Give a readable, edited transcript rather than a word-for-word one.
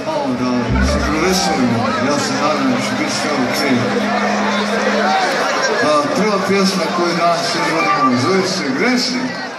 malo da se proveselimo. Ja se nadam da će biti sve okej. Prva pjesma koju danas izvodimo zove se Grešni.